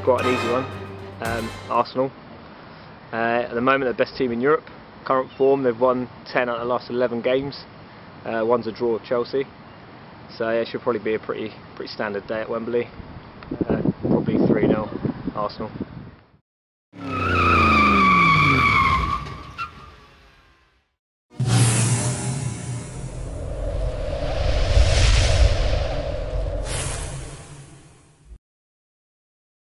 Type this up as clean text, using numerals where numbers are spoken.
quite an easy one. Arsenal. At the moment, they're the best team in Europe. Current form, they've won 10 out of the last 11 games. One's a draw with Chelsea. So yeah, it should probably be a pretty standard day at Wembley. Probably 3-0 Arsenal.